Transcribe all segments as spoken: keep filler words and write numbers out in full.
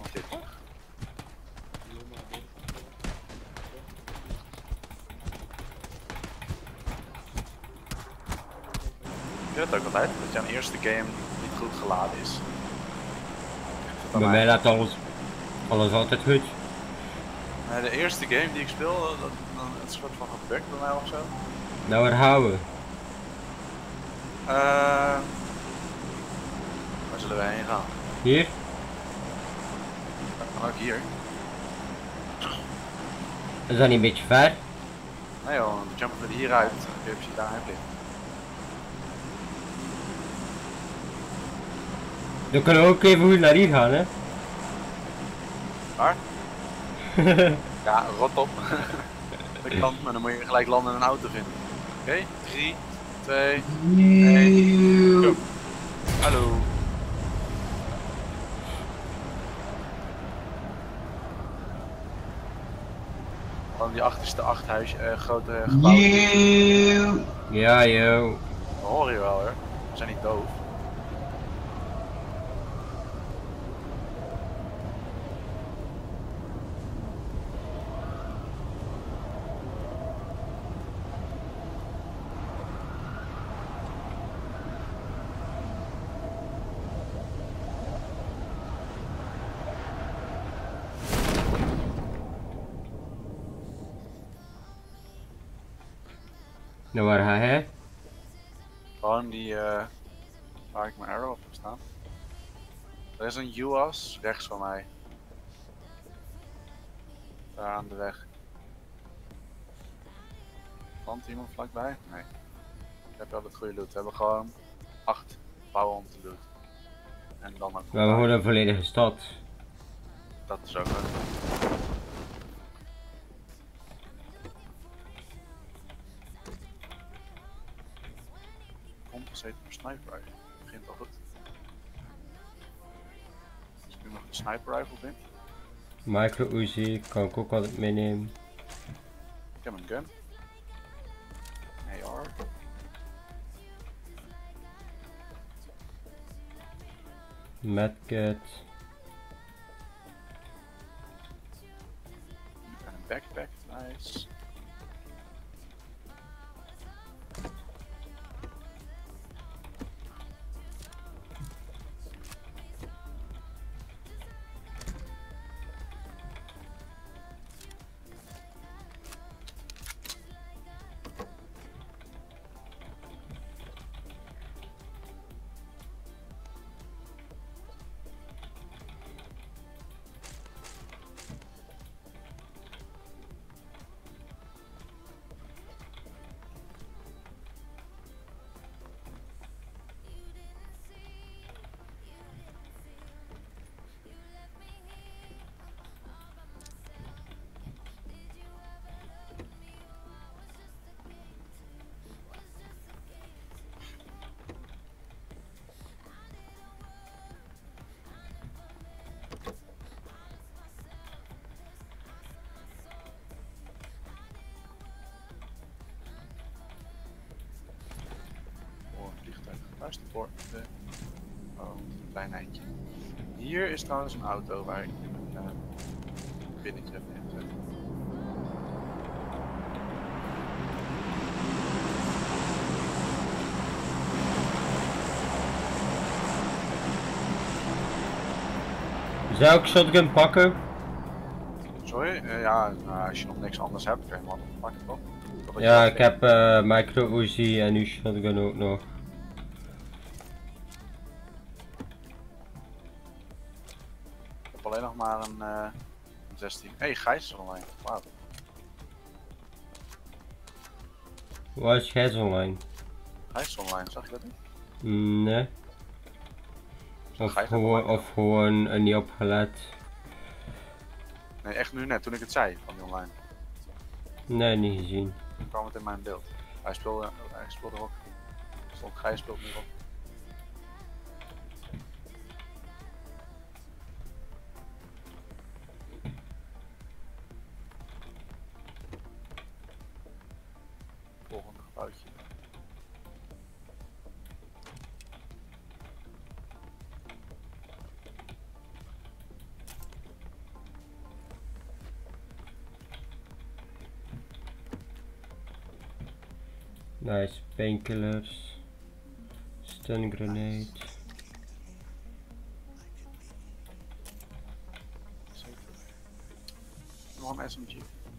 nog dit. Ik vind het ook altijd dat jouw eerste game niet goed geladen is. Bij mij laat alles, alles altijd goed. Nee, de eerste game die ik speel, dat, dat, het is een soort van gebukt bij mij ofzo. Nou, waar houden we? Uh, waar zullen we heen gaan? Hier? Dat kan ook hier. Is dat niet een beetje ver? Nee joh, dan jumpen we er hieruit en dan kun je precies daarheen vliegen. Dan kunnen we ook even goed naar hier gaan, hè? Waar? Ja, rot op. Dat kan, maar dan moet je gelijk landen in een auto vinden. Oké, okay, drie, twee, één, go. Hallo. Van die achterste acht huis, uh, grote gebouwen. Ja, joh. Dat hoor je wel hoor. We zijn niet doof. Nou, waar ga hij? Gewoon die uh, waar ik mijn arrow op heb staan. Er is een U A S rechts van mij. Daar aan de weg. Plant iemand vlakbij? Nee. Ik heb wel het goede loot. We hebben gewoon acht bouwen om te loot. En dan ook. We hebben gewoon een volledige stad. Dat is ook leuk. Compensate voor sniper rifle. Begint al goed. Als ik nu nog een sniper rifle vind. Micro Uzi kan ik ook altijd meenemen. Ik heb een gun. A R. Medkit. En een backpack, nice. Luister voor de oh, een klein eindje. Hier is trouwens een auto waar ik een uh, binnetje heb neergezet. Zou ik shotgun pakken? Sorry? Uh, ja, nou, als je nog niks anders hebt, kun je hem nog pakken toch? Ja, ik heb uh, micro Uzi en nu shotgun ook nog. Ik heb alleen nog maar een, uh, een zestien. Hé, hey, Gijs is online. Wauw. Waar is Gijs online? Gijs is online, zag je dat niet? Nee. Of gewoon, of gewoon uh, niet opgelet. Nee, echt nu net, toen ik het zei, van die online. Nee, niet gezien. Toen kwam het in mijn beeld. Hij speelde, hij speelde ook. Stond Gijs speelt nu op. Volgende gebouwtje. Nice, painkillers. Stun grenade. Nog een S M G.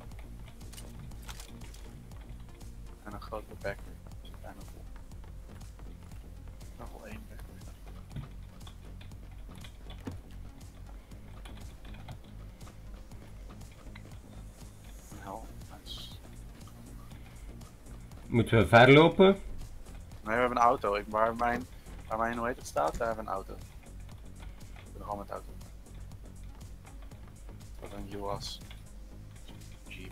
En een grote backer. Zit bijna vol. Nog wel één backer. Een hel. Nice. Moeten we ver lopen? Nee, we hebben een auto. Ik, waar, mijn, waar mijn, hoe heet het staat, daar hebben we een auto. We doen gewoon met de auto. Dat is een U A S. Jeep.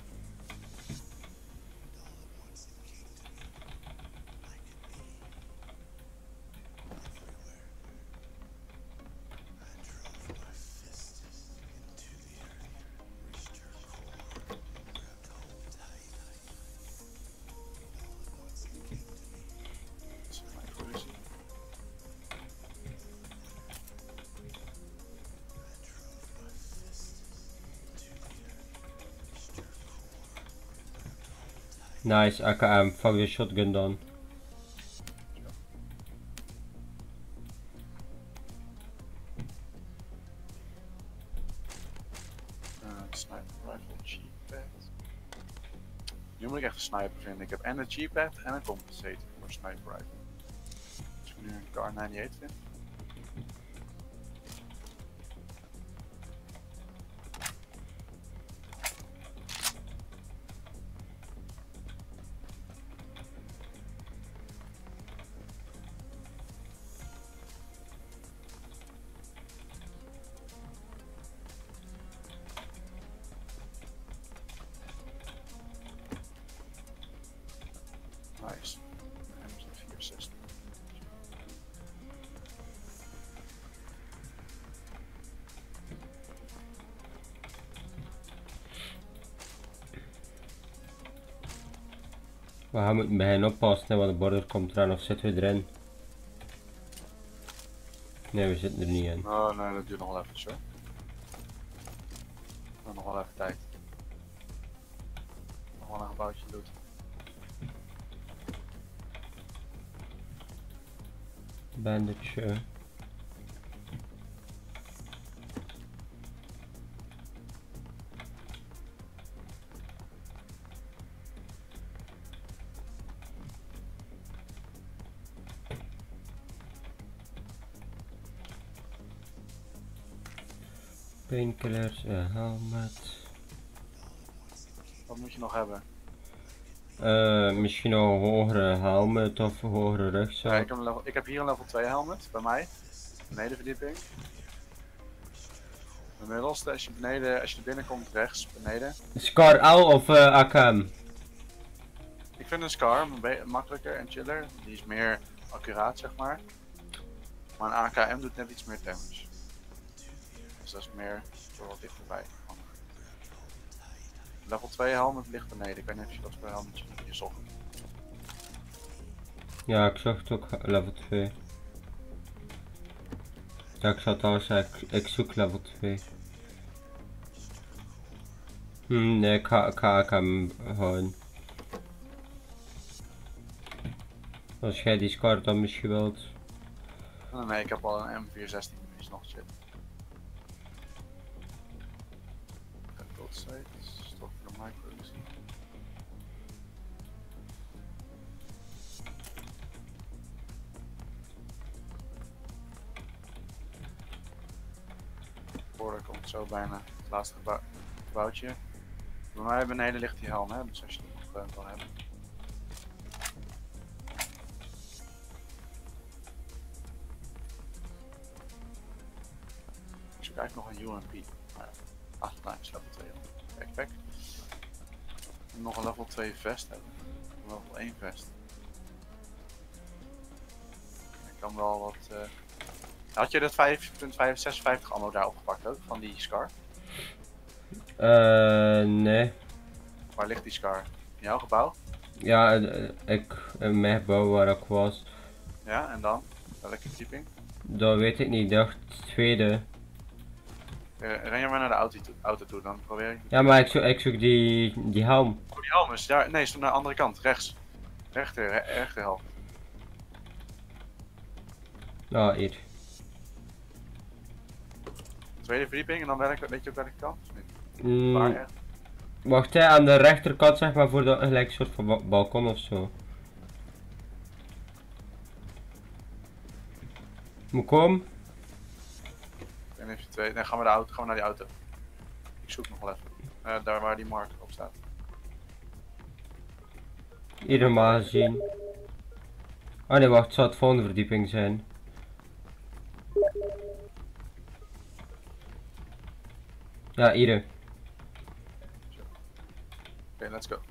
Nice, A K M, fuck the shotgun dan. Uh, sniper rifle, G-pad. Nu moet ik echt een sniper vinden. Ik heb en een G-pad en een compensator voor een sniper rifle. Als ik nu een Kar acht vind. Nice. M vierenzestig. We gaan moeten beginnen oppassen, hè, want de border komt eraan, of zitten we erin? Nee, we zitten er niet in. Oh nee, dat duurt nog wel even hoor. Nog wel even tijd. Nog wel een gebouwtje doet. Bandage. Painkillers, een helmet. Wat moet je nog hebben? Uh, misschien nog een hogere helmet of een hogere Ja, rugzak. ik, heb een level, ik heb hier een level twee helmet bij mij. Benedenverdieping. Inmiddels, als je, beneden, als je er binnenkomt, rechts, beneden. Scar L of uh, A K M? Ik vind een Scar makkelijker en chiller. Die is meer accuraat, zeg maar. Maar een A K M doet net iets meer damage. Dus dat is meer voor wat dichterbij. Level twee helmet ligt beneden. Ik weet niet of je dat voor helmetje je zocht. Ja, ik zag het ook level twee. Ja, ik zat al zeggen, ik, ik zoek level twee. Hm, nee, ik ga, ik ga A K M houden. Als jij die Scar dan misschien wilt. Nee, nee, ik heb al een M vier zestien, die is nog shit. Tot steeds, stop de micro zien. Border komt zo bijna, het laatste gebouw, gebouwtje. Bij mij beneden ligt die helm, hè, dus als je het nog uh, wil hebben. Ik zoek eigenlijk nog een U M P. Maar ja. Ah, nice, level twee backpack. Ik moet nog een level twee vest hebben. Een level één vest. Ik kan wel wat... Uh... Had je dat vijf punt vijfenzeventig ammo daar opgepakt ook, van die Scar? Uh, nee. Waar ligt die Scar? In jouw gebouw? Ja, ik, in mijn gebouw waar ik was. Ja, en dan? Welke verdieping? Dat weet ik niet, ik dacht het tweede. Uh, ren je maar naar de auto toe, auto toe, dan probeer ik... Ja, maar ik zoek, ik zoek die, die helm. Oh, die helm is daar. Nee, is naar de andere kant, rechts. Rechter, re rechterhelft. Nou, hier. Tweede verdieping en dan welke, weet je op welke kant? Of niet? Mm, Waar echt? wacht, hè, aan de rechterkant zeg maar voor de gelijk een soort van ba balkon of zo. Moet komen? En even twee. Dan gaan we, de auto, gaan we naar die auto. Ik zoek nog wel even. Uh, daar waar die marker op staat. Hier helemaal gezien. Ah nee, wacht, het zou het volgende verdieping zijn. Ja, hier. Oké, okay, let's go.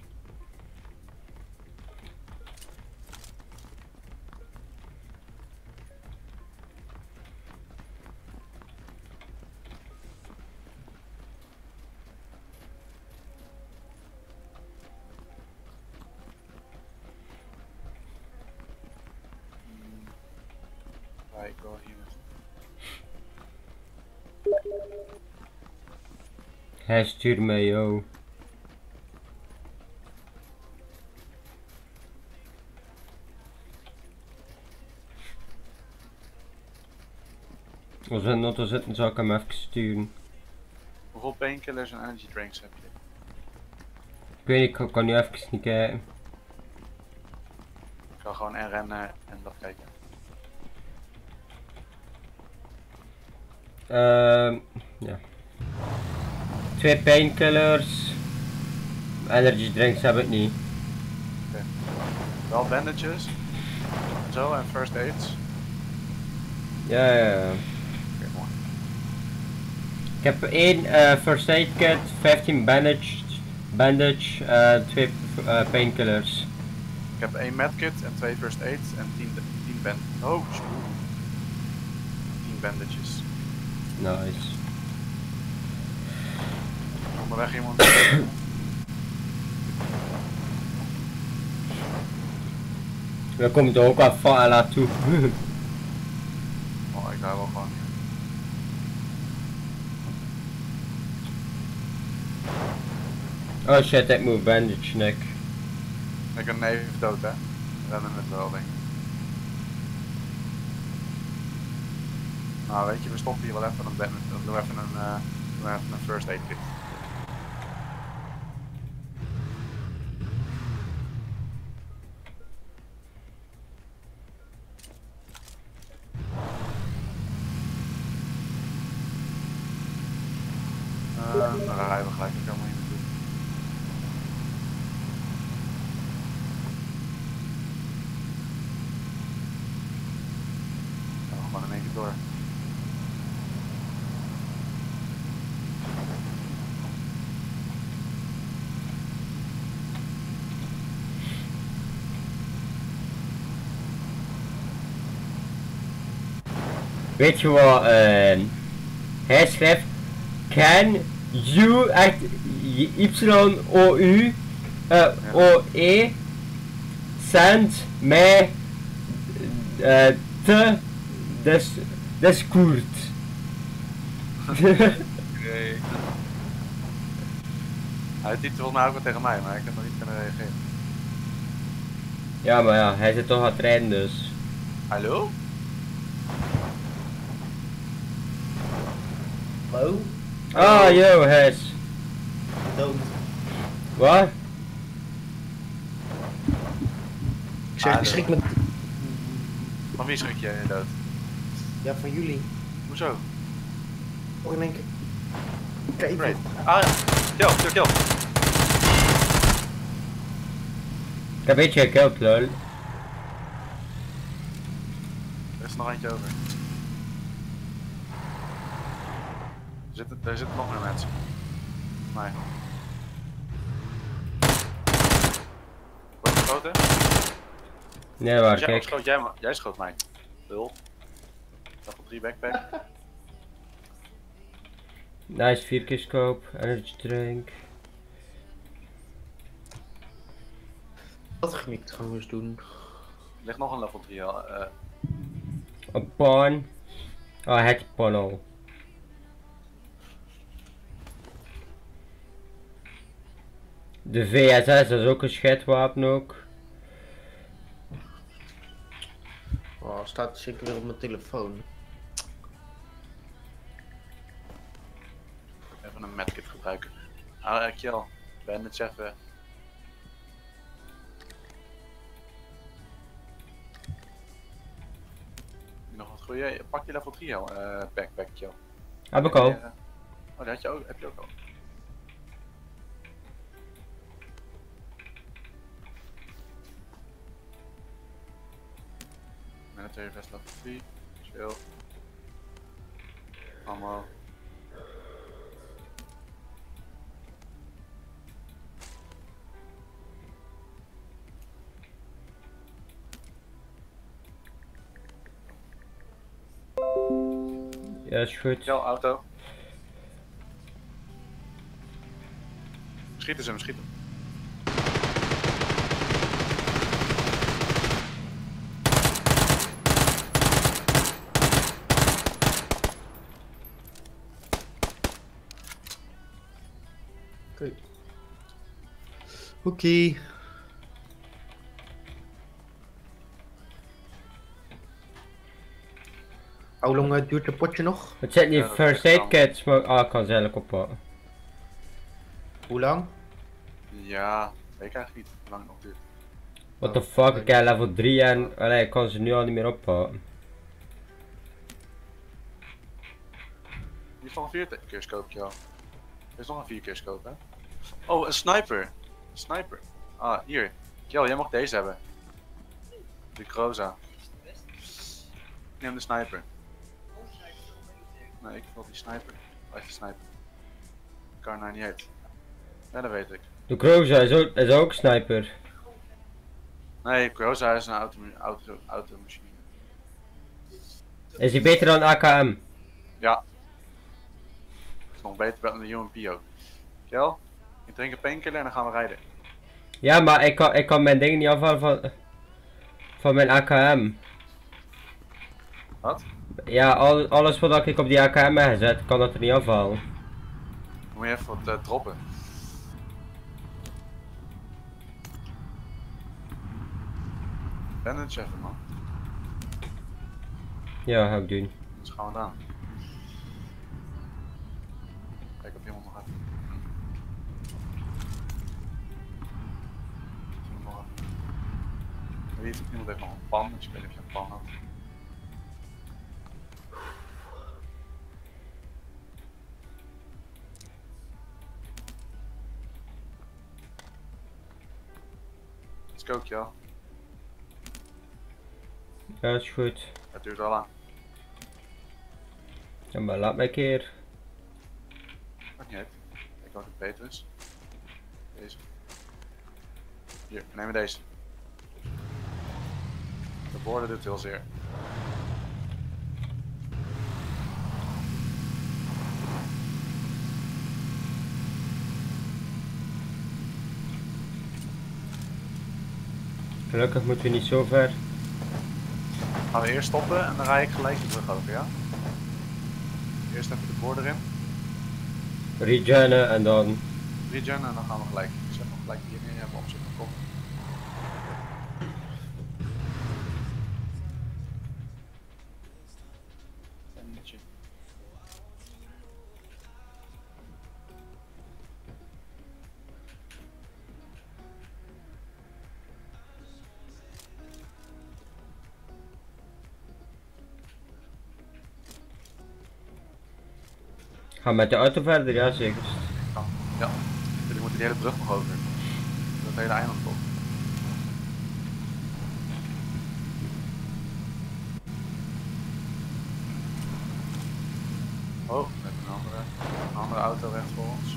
Ik wil hier. Hij stuurt mij, yo. Als we in de auto zitten, zou ik hem even sturen. Hoeveel painkillers en energy drinks heb je? Ik weet niet, ik kan nu even niet kijken. Ik ga gewoon en rennen en dat kijken. Ehm, uh, ja. Twee painkillers. Energy drinks heb ik niet. Okay. Wel bandages. En zo en first aids. Ja, ja, ja. Okay, mooi. Ik heb één uh, first aid kit, vijftien bandage, bandage uh, twee uh, painkillers. Ik heb één medkit en twee first aids en tien, tien band... Oh, tien bandages. Nice. Onderweg iemand. We komen toch ook wel van L A toe. Oh, ik hou wel gewoon. Oh shit, ik moet bandage, Nick. Ik ben even dood, hè? Rennen het wel, denk ik. Nou, weet je, we stoppen hier wel even. Dan doen we even een, uh, doen we even een first aid kit. Uh, dan rijden we gelijk ook helemaal hier naartoe. Oh, gewoon in één keer door. Weet je wat, uh, hij schrijft, can you, echt, Y-O-U, uh, O-E, send mij, uh, te, des, Discord. Okay. Hij typt volgens mij ook wel tegen mij, maar ik heb nog niet kunnen reageren. Ja, maar ja, hij zit toch aan het rijden dus. Hallo? Hallo? Ah, yo, hij is. Dood. Wat? Ik zeg, Ah, ik schrik me... Van wie schrik je dood? Ja, van jullie. Hoezo? Oh, in één keer. Kijk, Great. Ah ja, kill, kill, kill. Ik heb een beetje gekillt, lol. Er is er nog eentje over. Er zitten, er zitten nog meer mensen. Nee. Word je geschoten? Nee, waar, Dus jij, kijk. schoot, jij, jij schoot mij. Lul. Level drie backpack. Nice, vier keer scope, energy drink. Wat ging ik trouwens doen? Er ligt nog een level drie al. Uh, Een pawn. Oh, het pawn al. De V S S is ook een scheidwapen ook. Oh, staat zeker weer op mijn telefoon. Even een medkit gebruiken. Ah, uh, Kjell. Bandage even. Nog wat goeie. Pak je level drie uh, backpack, Kjell. Heb ik al. Uh, oh, dat had je ook, heb je ook al. Military vest level drie. Chill. Ammo. Ja, is goed. Kjell, auto. Schieten ze hem, schieten hem. Oké. Okay. Oké. Okay. Hoe lang uh, duurt het potje nog? Het zit niet Ja, dat first ligt aid aan. kits, maar ah, ik kan ze eigenlijk oppakken. Hoe lang? Ja, weet ik eigenlijk niet hoe lang het nog duurt. What the fuck, ik heb level drie en allee, ik kan ze nu al niet meer oppakken. Hier is nog een vier keer scope, ja. Er is nog een vier keer scope, hè? Oh, een sniper! Een sniper. Ah, hier. Kjell, jij mag deze hebben. De Groza. Ik neem de sniper. Nee, ik wil die sniper. Waar is die sniper? K achtennegentig. Ja, dat weet ik. De Groza is ook, is ook sniper. Nee, Groza is een auto, auto, automachine. Is die beter dan A K M? Ja. Is nog beter dan de U M P ook. Kjell, ik drink een painkiller en dan gaan we rijden. Ja, maar ik kan, ik kan mijn ding niet afhalen van, van mijn A K M. Wat? Ja, al, alles wat ik op die A K M heb gezet, kan dat er niet afhalen. Dan moet je even wat uh, droppen. Bandage even, man. Ja, ga ik doen. Dus gaan we dan. Kijk of iemand nog heeft. Iemand nog heeft. Wie, iemand heeft nog een pan, dus ik weet niet of je een pan had. Let's go, Kjell. Ja, is goed. Het duurt wel lang. Ja, maar laat mij een keer. Maakt niet uit. Ik hoop dat het beter is. Deze. Hier, neem me deze. De borden doet heel zeer. Gelukkig moeten we niet zo ver. Gaan we eerst stoppen en dan rij ik gelijk de brug over, ja? Eerst even de borden erin. Regenen en dan. Regen en dan gaan we gelijk. Ik zet nog gelijk hier neer, hebben we op zich nog komen. Bandetje. Ga met de auto verder, ja zeker. Kan. Ja, jullie moeten die hele brug nog over. Dat hele eiland op. Oh, met een andere, een andere auto recht voor ons.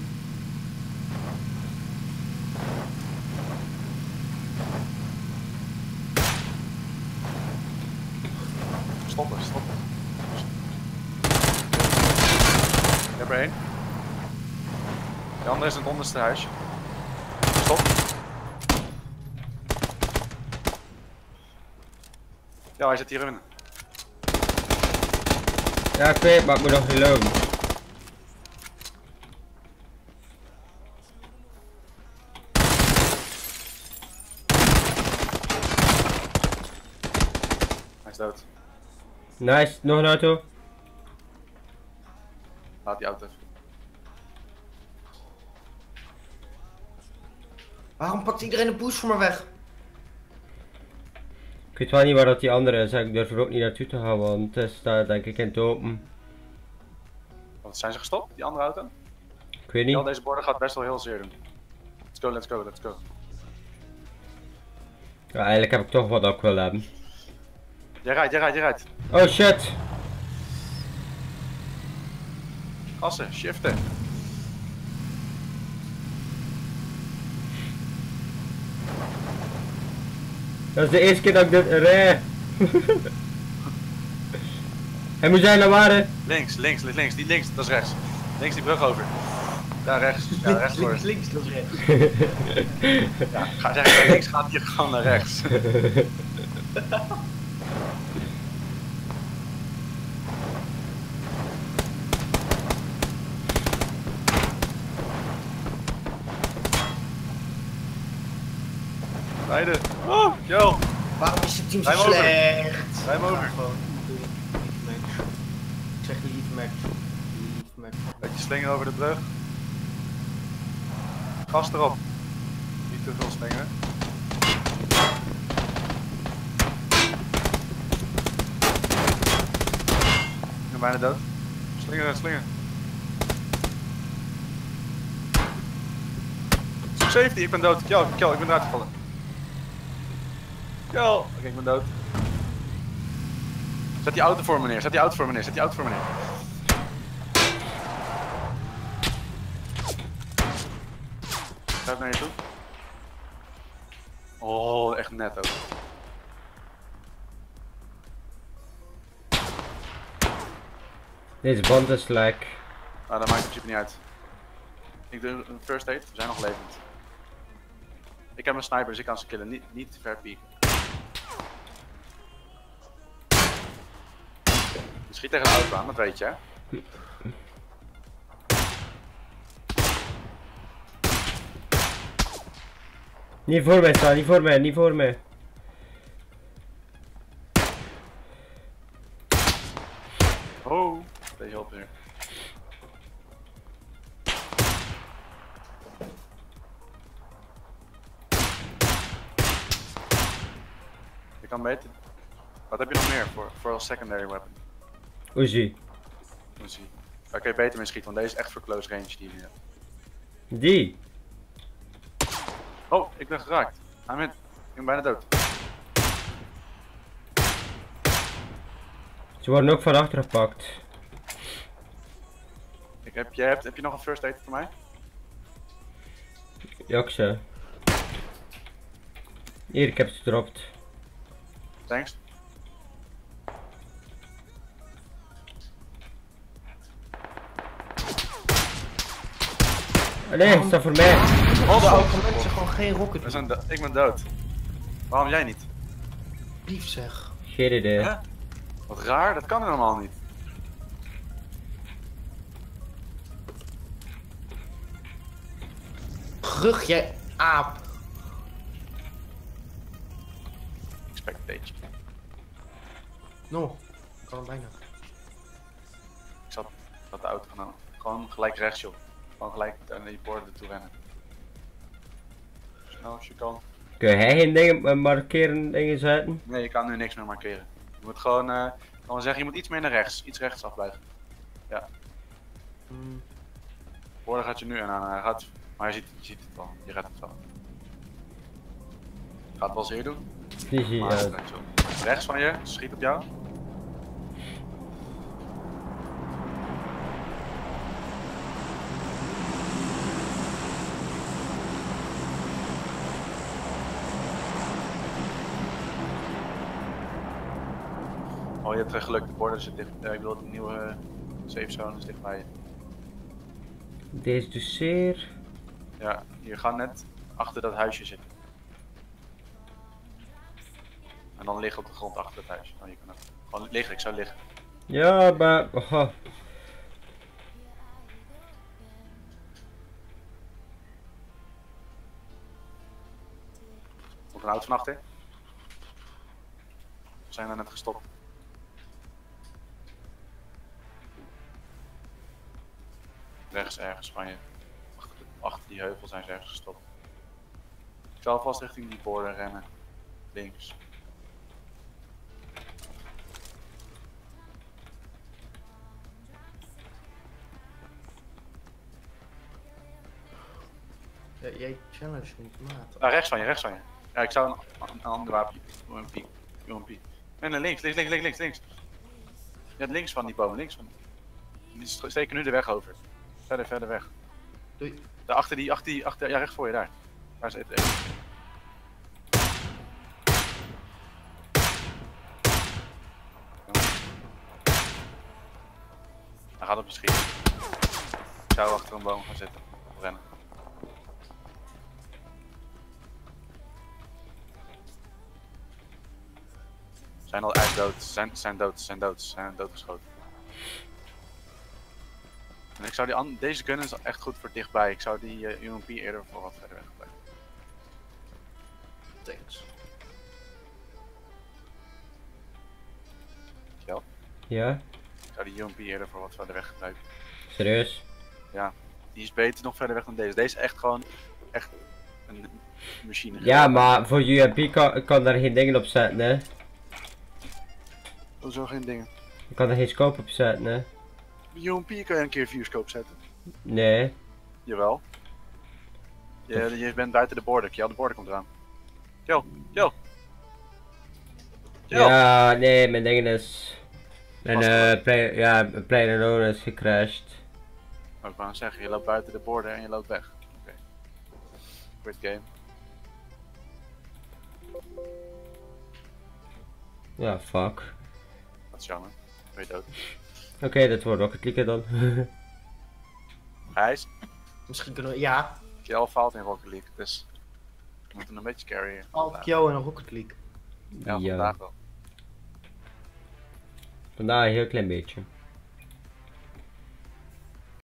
Stoppen, stoppen. Ik heb er één. De andere is in het onderste huisje. Stop. Ja, hij zit hierin. Ja, ik weet, maar ik moet nog reloaden. Hij is dood. Nice, nog een auto. Laat die auto even. Waarom pakt iedereen de boost voor me weg? Ik weet wel niet waar dat die andere is, ik durf er ook niet naartoe te gaan, want het staat denk ik in het open. Wat, zijn ze gestopt, die andere auto? Ik weet Ja, niet. deze borden gaat best wel heel zeer doen. Let's go, let's go, let's go. Ja, eigenlijk heb ik toch wat dat ik wil hebben. Jij rijdt, jij rijdt, jij rijdt. Oh shit! Gassen, shiften. Dat is de eerste keer dat ik dit rij. Hij moet zijn naar waar? Links, links, links, die links, dat is rechts. Links die brug over. Daar rechts, ja rechts voor. links, links, dat is rechts. Ja, ga zeggen, links gaat hier gewoon naar rechts. Rijden. Oh, yo. Waarom is het team zo Rij hem over. slecht? Rij hem over. Ja, gewoon, doe ik. Lief match. Ik zeg lief match. Lief match. Beetje slinger over de brug. Gas erop. Niet te veel slingeren. Ik ben bijna dood. Slingeren, slingeren. Safety, ik ben dood. Kill, kill, ik ben eruit gevallen. Kill. Oké, ik ben dood. Zet die auto voor me neer, zet die auto voor me neer, zet die auto voor me neer. Gaat naar je toe. Oh, echt net ook. Deze band is lek. Nou, dat maakt het principe niet uit. Ik doe een first aid, we zijn nog levend. Ik heb een sniper, dus ik kan ze killen, niet, niet ver pieken. Je schiet tegen de auto aan, dat weet je hè. Niet voor mij staan, niet voor mij, niet voor mij. Oh, deze helpt weer. Je kan beter. Wat heb je nog meer voor, voor als secondary weapon? Uzi. Uzi. Daar kun je beter mee schieten, want deze is echt voor close range die je hebt. Die. Oh, ik ben geraakt. I'm in. Ik ben bijna dood. Ze worden ook van achter gepakt. Ik heb, jij hebt, heb je nog een first aid voor mij? Jokse. Hier, ik heb ze gedropt. Thanks. Allee, oh. Staat voor mij. Oh, de auto. mensen gewoon geen rocket. We zijn do- ik ben dood. Waarom jij niet? Lief zeg. Geen idee. Huh? Wat raar, dat kan helemaal niet. Rug jij aap. Expectation. No. Kan hem bijna. Ik zat, zat de auto genomen. Gewoon gelijk rechts joh. Gewoon gelijk naar die borden toe rennen. Snel als je kan. Kun jij geen dingen markeren dingen zetten? Nee, je kan nu niks meer markeren. Je moet gewoon, uh, kan wel zeggen, je moet iets meer naar rechts. Iets rechts afblijven. Ja. Hmm. Borden gaat je nu aan. Hij gaat, maar je ziet, je ziet het wel. Je redt het wel. Gaat het wel zeer doen. Die zie je. Maar, Ja. nee, zo. Rechts van je, schiet op jou. Oh, je hebt uh, geluk, de borden zit dicht. Uh, ik wil de nieuwe uh, safe zone is dichtbij je. Deze dus zeer. Ja, hier gaan net achter dat huisje zitten. En dan liggen op de grond achter het huisje. Oh, je kan ook gewoon liggen, ik zou liggen. Ja, maar. Oh. Komt een auto van achter. We zijn er net gestopt. Rechts ergens van je. Achter, de, achter die heuvel zijn ze ergens gestopt. Ik zal vast richting die borden rennen. Links. Ja, jij challenge niet, maat. Ah, rechts van je, rechts van je. Ja, ik zou een, een ander wapen. U M P. U M P. Nee, nee, links, links, links, links, links, links. Ja, links van die boom, links van. Die steken nu de weg over. Verder, verder weg. Doei. Daar achter die, achter die, achter, ja, recht voor je daar. Daar zit het even. Hij gaat op je schieten. Ik zou achter een boom gaan zitten. Of rennen. Zijn al uit dood, zijn, zijn dood, zijn dood, zijn doodgeschoten. En ik zou die an deze gun is echt goed voor dichtbij. Ik zou die uh, U M P eerder voor wat verder weg gebruiken. Thanks. Kjell? Ja? Ik zou die U M P eerder voor wat verder weg gebruiken. Serieus? Ja, die is beter nog verder weg dan deze. Deze is echt gewoon, echt een machine. Ja, maar voor U M P kan, kan daar geen dingen op zetten, hè? Hoezo geen dingen? Je kan er geen scope op zetten, hè? U M P kan je een keer vuurscope zetten. Nee. Jawel. Je, je bent buiten de border. Kjell, de border komt eraan. Kjell, Kjell. Kjell. Ja, nee, mijn ding is... Mijn Vast eh, play, ja, mijn player unknown is gecrashed. Maar ik wou aan zeggen, je loopt buiten de border en je loopt weg. Oké. Okay. Great game. Ja, fuck. Dat is jammer. Ben je dood. Oké, okay, dat wordt Rocket League dan. Gijs, Misschien kunnen we, ja, Kjell faalt in Rocket League, dus we moeten een beetje carryen. Alp jou en een Rocket League. Ja, vandaag wel. Vandaag een heel klein beetje.